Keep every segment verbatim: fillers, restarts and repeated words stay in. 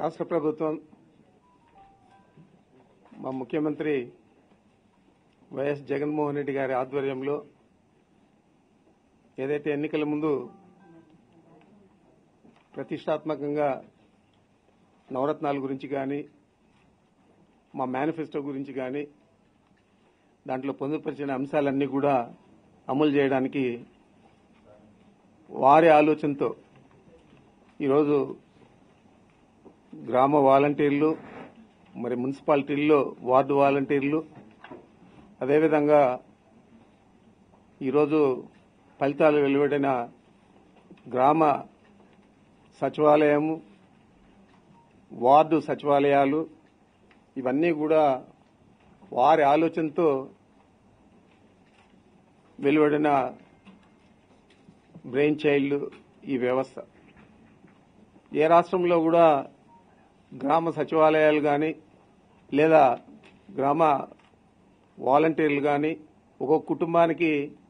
రాష్ట్ర ప్రభుత్వం మా ముఖ్యమంత్రి వైఎస్ జగన్మోహన్ రెడ్డి గారి ఆధ్వర్యంలో ఏదైతే ఎన్నికల ముందు ప్రతిష్టాత్మకంగా నవరత్నాల గురించి కానీ మా మేనిఫెస్టో గురించి కానీ దాంట్లో పొందుపరిచిన అంశాలన్నీ కూడా అమలు చేయడానికి వారి ఆలోచనతో ఈరోజు గ్రామ వాలంటీర్లు మరి మున్సిపాలిటీల్లో వార్డు వాలంటీర్లు అదేవిధంగా ఈరోజు ఫలితాలు వెలువడిన గ్రామ సచివాలయము వార్డు సచివాలయాలు ఇవన్నీ కూడా వారి ఆలోచనతో వెలువడిన బ్రెయిన్ చైల్డ్ ఈ వ్యవస్థ. ఏ రాష్ట్రంలో కూడా గ్రామ సచివాలయాలు కానీ లేదా గ్రామ వాలంటీర్లు కానీ ఒక్కొక్క కుటుంబానికి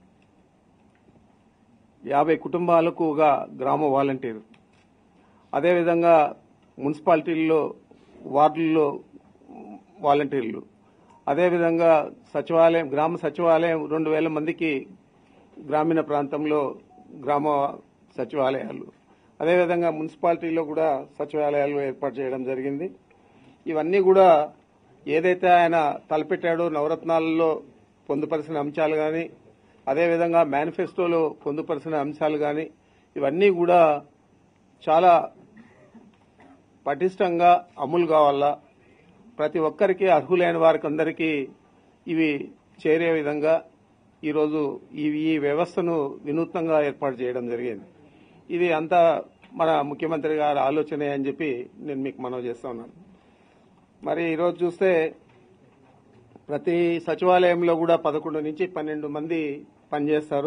యాభై కుటుంబాలకు ఒక గ్రామ వాలంటీర్, అదేవిధంగా మున్సిపాలిటీల్లో వార్డుల్లో వాలంటీర్లు, అదేవిధంగా సచివాలయం గ్రామ సచివాలయం రెండు వేల మందికి గ్రామీణ ప్రాంతంలో గ్రామ సచివాలయాలు, అదేవిధంగా మున్సిపాలిటీలో కూడా సచివాలయాలు ఏర్పాటు చేయడం జరిగింది. ఇవన్నీ కూడా ఏదైతే ఆయన తలపెట్టాడో నవరత్నాలలో పొందుపరిచిన అంశాలు కానీ అదేవిధంగా మేనిఫెస్టోలో పొందుపరిచిన అంశాలు కానీ ఇవన్నీ కూడా చాలా పటిష్టంగా అమలు కావాలా, ప్రతి ఒక్కరికి అర్హులైన వారికి అందరికీ ఇవి చేరే విధంగా ఈరోజు ఈ వ్యవస్థను వినూత్నంగా ఏర్పాటు చేయడం జరిగింది. ఇది అంతా మన ముఖ్యమంత్రి గారి ఆలోచనే అని చెప్పి నేను మీకు మనవి చేస్తా ఉన్నాను. మరి ఈరోజు చూస్తే ప్రతి సచివాలయంలో కూడా పదకొండు నుంచి పన్నెండు మంది పనిచేస్తారు.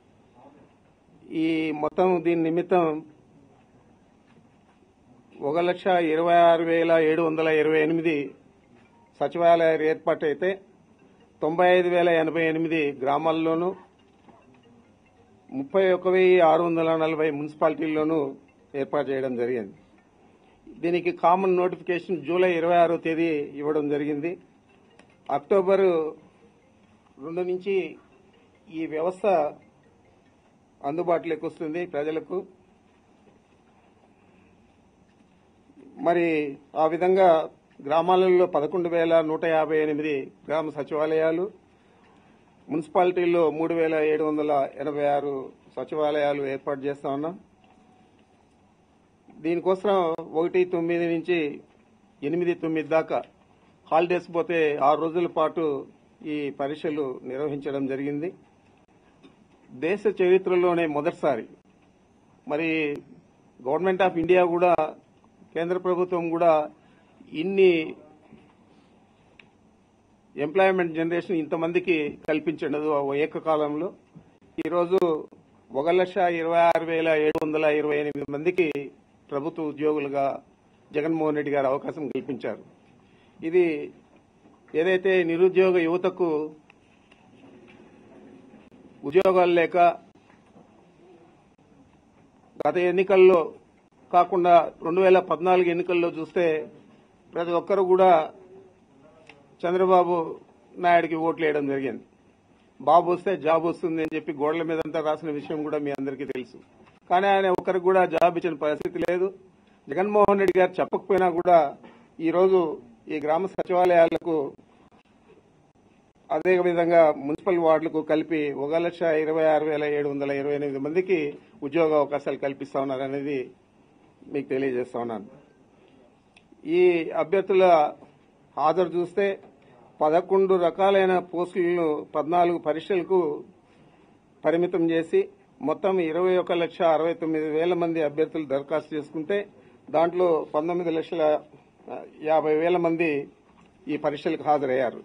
ఈ మొత్తం దీని నిమిత్తం ఒక లక్ష ఇరవై ఆరు వేల ఏడు వందల ఇరవై ఎనిమిది సచివాలయాలు ఏర్పాటైతే తొంభై ఐదు వేల ఎనభై ఎనిమిది గ్రామాల్లోనూ ముప్పై ఒక వెయ్యి ఆరు వందల నలభై మున్సిపాలిటీల్లోనూ ఏర్పాటు చేయడం జరిగింది. దీనికి కామన్ నోటిఫికేషన్ జూలై ఇరవై ఆరో తేదీ ఇవ్వడం జరిగింది. అక్టోబర్ రెండు నుంచి ఈ వ్యవస్థ అందుబాటులోకి వస్తుంది ప్రజలకు. మరి ఆ విధంగా గ్రామాలలో పదకొండు వేల నూట యాభై ఎనిమిది గ్రామ సచివాలయాలు, మున్సిపాలిటీల్లో మూడు వేల ఏడు వందల ఎనభై ఆరు సచివాలయాలు ఏర్పాటు చేస్తా ఉన్నాం. దీనికోసం ఒకటి తొమ్మిది నుంచి ఎనిమిది తొమ్మిది దాకా హాలిడేస్ పోతే ఆరు రోజుల పాటు ఈ పరీక్షలు నిర్వహించడం జరిగింది. దేశ చరిత్రలోనే మొదటిసారి మరి గవర్నమెంట్ ఆఫ్ ఇండియా కూడా కేంద్ర ప్రభుత్వం కూడా ఇన్ని ఎంప్లాయ్మెంట్ జనరేషన్ ఇంతమందికి కల్పించండదు ఏకకాలంలో. ఈరోజు ఒక లక్ష ఇరవై ఆరు వేల ఏడు వందల ఇరవై ఎనిమిది మందికి ప్రభుత్వ ఉద్యోగులుగా జగన్మోహన్ రెడ్డి గారు అవకాశం కల్పించారు. ఇది ఏదైతే నిరుద్యోగ యువతకు ఉద్యోగాలు లేక గత ఎన్నికల్లో కాకుండా రెండు వేల పద్నాలుగు ఎన్నికల్లో చూస్తే ప్రతి ఒక్కరు కూడా చంద్రబాబు నాయుడికి ఓట్లు వేయడం జరిగింది. బాబు వస్తే జాబ్ వస్తుంది అని చెప్పి గోడల మీదంతా రాసిన విషయం కూడా మీ అందరికీ తెలుసు. కానీ ఆయన ఒక్కరికి కూడా జాబ్ ఇచ్చిన పరిస్థితి లేదు. జగన్మోహన్ రెడ్డి గారు చెప్పకపోయినా కూడా ఈరోజు ఈ గ్రామ సచివాలయాలకు అదేవిధంగా మున్సిపల్ వార్డులకు కలిపి ఒక లక్ష ఇరవై ఆరు వేల ఏడు వందల ఇరవై ఎనిమిది మందికి ఉద్యోగ అవకాశాలు కల్పిస్తా ఉన్నారనేది మీకు తెలియజేస్తా ఉన్నాను. ఈ అభ్యర్థుల హాజరు చూస్తే పదకొండు రకాలైన పోస్టులను పద్నాలుగు పరీక్షలకు పరిమితం చేసి మొత్తం ఇరవై ఒక లక్ష అరవై తొమ్మిది వేల మంది అభ్యర్థులు దరఖాస్తు చేసుకుంటే దాంట్లో పంతొమ్మిది లక్షల యాభై వేల మంది ఈ పరీక్షలకు హాజరయ్యారు.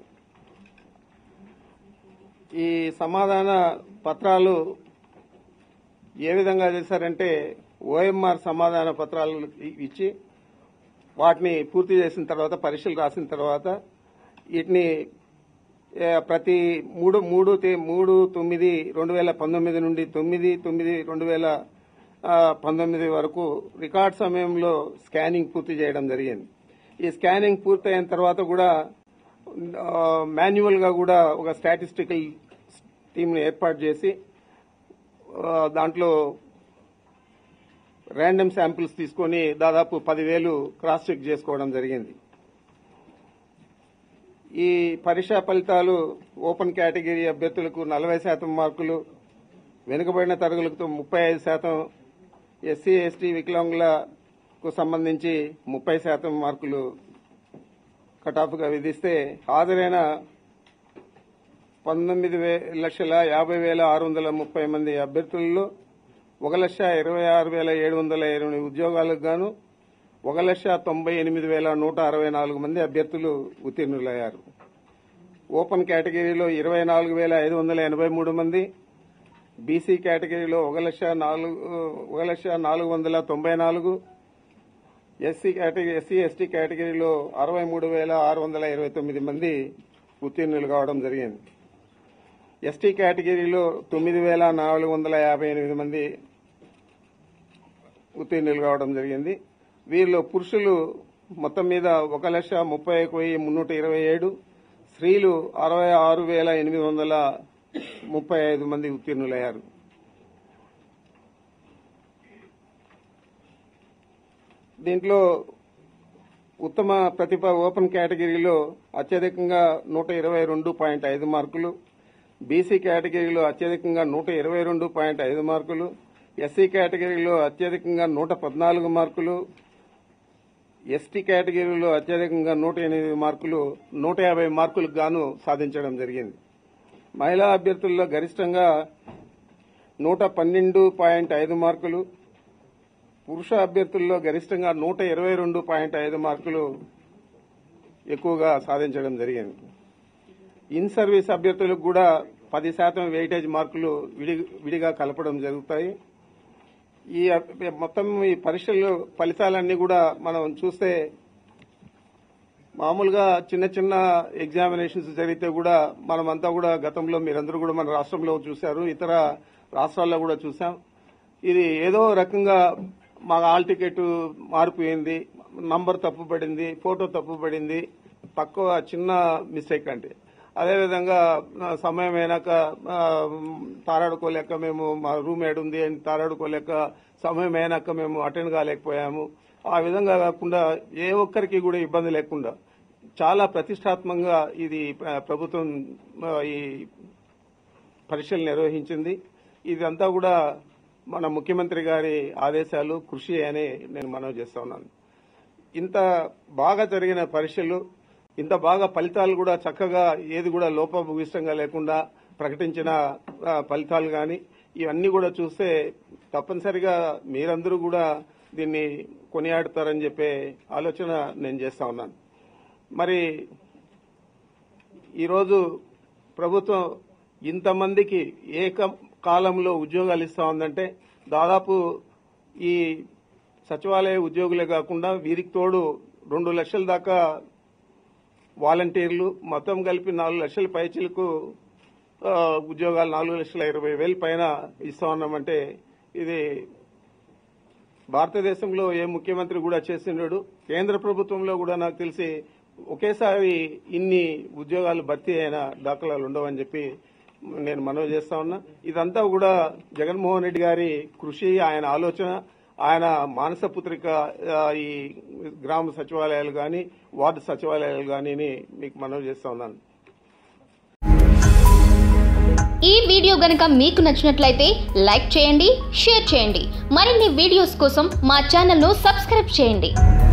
ఈ సమాధాన పత్రాలు ఏ విధంగా చేశారంటే ఓఎంఆర్ సమాధాన పత్రాలు ఇచ్చి వాటిని పూర్తి చేసిన తర్వాత పరీక్షలు రాసిన తర్వాత వీటిని ప్రతి మూడు మూడు మూడు తొమ్మిది రెండు వేల పంతొమ్మిది నుండి తొమ్మిది తొమ్మిది రెండు వేల పంతొమ్మిది వరకు రికార్డ్ సమయంలో స్కానింగ్ పూర్తి చేయడం జరిగింది. ఈ స్కానింగ్ పూర్తయిన తర్వాత కూడా మాన్యువల్ గా కూడా ఒక స్టాటిస్టికల్ టీంను ఏర్పాటు చేసి దాంట్లో ర్యాండమ్ శాంపిల్స్ తీసుకొని దాదాపు పదివేలు క్రాస్ చెక్ చేసుకోవడం జరిగింది. ఈ పరీక్షా ఫలితాలు ఓపెన్ కేటగిరీ అభ్యర్థులకు నలభై శాతం మార్కులు, వెనుకబడిన తరగతులకు ముప్పై ఐదు శాతం, ఎస్సీ ఎస్టీ వికలాంగులకు సంబంధించి ముప్పై శాతం మార్కులు కటాఫ్గా విధిస్తే హాజరైన పంతొమ్మిది లక్షల యాభై వేల ఆరు వందల ముప్పై మంది అభ్యర్థులలో ఒక లక్ష ఇరవై ఆరు వేల ఏడు వందల ఇరవై ఉద్యోగాలకు గాను ఒక లక్ష తొంభై ఎనిమిది వేల నూట అరవై నాలుగు మంది అభ్యర్థులు ఉత్తీర్ణులయ్యారు. ఓపెన్ కేటగిరీలో ఇరవై నాలుగు వేల ఐదు వందల ఎనభై మూడు మంది, బీసీ కేటగిరీలో ఒక లక్ష నాలుగు ఒక లక్ష నాలుగు వందల తొంభై నాలుగు, ఎస్సీ కేటగిరీ ఎస్సీ ఎస్టీ కేటగిరీలో అరవై మూడు వేల ఆరు వందల ఇరవై తొమ్మిది మంది ఉత్తీర్ణులు కావడం జరిగింది. ఎస్టీ కేటగిరీలో తొమ్మిది వేల నాలుగు వందల యాభై ఎనిమిది మంది ఉత్తీర్ణులు కావడం జరిగింది. వీరిలో పురుషులు మొత్తం మీద ఒక లక్ష ముప్పై ఒక వెయ్యి మున్నూట ఇరవై ఏడు, స్త్రీలు అరవై ఆరు వేల ఎనిమిది వందల ముప్పై ఐదు మంది ఉత్తీర్ణులయ్యారు. దీంట్లో ఉత్తమ ప్రతిభ ఓపెన్ కేటగిరీలో అత్యధికంగా నూట ఇరవై రెండు పాయింట్ ఐదు మార్కులు, బీసీ కేటగిరీలో అత్యధికంగా నూట ఇరవై రెండు పాయింట్ ఐదు మార్కులు, ఎస్సీ కేటగిరీలో అత్యధికంగా నూట పద్నాలుగు మార్కులు, ఎస్టీ కేటగిరీలో అత్యధికంగా నూట ఎనిమిది మార్కులు, నూట యాభై మార్కులకు గాను సాధించడం జరిగింది. మహిళా అభ్యర్థుల్లో గరిష్టంగా నూట పన్నెండు పాయింట్ ఐదు మార్కులు, పురుష అభ్యర్థుల్లో గరిష్టంగా నూట ఇరవై రెండు పాయింట్ ఐదు మార్కులు ఎక్కువగా సాధించడం జరిగింది. ఇన్ సర్వీస్ అభ్యర్థులకు కూడా పది శాతం వెయిటేజ్ మార్కులు విడిగా కలపడం జరుగుతాయి. ఈ మొత్తం ఈ పరీక్షల ఫలితాలన్నీ కూడా మనం చూస్తే మామూలుగా చిన్న చిన్న ఎగ్జామినేషన్స్ జరిగితే కూడా మనమంతా కూడా గతంలో మీరందరూ కూడా మన రాష్ట్రంలో చూశారు, ఇతర రాష్ట్రాల్లో కూడా చూసాం. ఇది ఏదో రకంగా మా హాల్ టికెట్ మారిపోయింది, నంబర్ తప్పుపడింది, ఫోటో తప్పుపడింది, తక్కువ చిన్న మిస్టేక్ అంటే. అదేవిధంగా సమయం అయినాక తారాడుకోలేక మేము మా రూమ్ ఏడు ఉంది అని తారాడుకోలేక సమయం అయినాక మేము అటెండ్ కాలేకపోయాము. ఆ విధంగా కాకుండా ఏ ఒక్కరికి కూడా ఇబ్బంది లేకుండా చాలా ప్రతిష్టాత్మకంగా ఇది ప్రభుత్వం ఈ పరీక్షలు నిర్వహించింది. ఇదంతా కూడా మన ముఖ్యమంత్రి గారి ఆదేశాలు, కృషి అని నేను మనవి చేస్తా ఉన్నాను. ఇంత బాగా జరిగిన పరీక్షలు, ఇంత బాగా ఫలితాలు కూడా చక్కగా ఏది కూడా లోపభూయిష్టంగా లేకుండా ప్రకటించిన ఫలితాలు కానీ ఇవన్నీ కూడా చూస్తే తప్పనిసరిగా మీరందరూ కూడా దీన్ని కొనియాడుతారని చెప్పే ఆలోచన నేను చేస్తా ఉన్నాను. మరి ఈరోజు ప్రభుత్వం ఇంతమందికి ఏక కాలంలో ఉద్యోగాలు ఇస్తా ఉందంటే దాదాపు ఈ సచివాలయ ఉద్యోగులే కాకుండా వీరికి తోడు రెండు లక్షల దాకా వాలంటీర్లు మొత్తం కలిపి నాలుగు లక్షల పైచీలకు ఉద్యోగాలు నాలుగు లక్షల ఇరవై వేల పైన ఇస్తా ఉన్నామంటే ఇది భారతదేశంలో ఏ ముఖ్యమంత్రి కూడా చేసినాడు. కేంద్ర ప్రభుత్వంలో కూడా నాకు తెలిసి ఒకేసారి ఇన్ని ఉద్యోగాలు భర్తీ అయిన దాఖలాలు ఉండవని చెప్పి నేను మనవి చేస్తా ఉన్నా. ఇదంతా కూడా జగన్మోహన్ రెడ్డి గారి కృషి, ఆయన ఆలోచన, ఆయన మానసపుత్రిక ఈ గ్రామ సచివాలయాలు కానీ వార్డు సచివాలయాలు కానీ మీకు మనవి చేస్తా ఉన్నాను. ఈ వీడియో గనుక మీకు నచ్చినట్లయితే లైక్ చేయండి, షేర్ చేయండి. మరిన్ని వీడియోస్ కోసం మా ఛానల్ ను సబ్స్క్రైబ్ చేయండి.